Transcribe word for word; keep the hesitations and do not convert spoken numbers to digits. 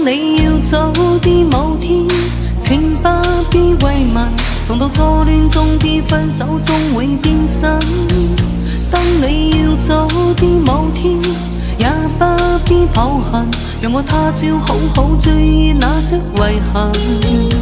你要早啲某天，请不必慰问，送到初恋终啲分手终会变心。当你要早啲某天，也不必抱恨，让我他朝好好追忆那些遗憾。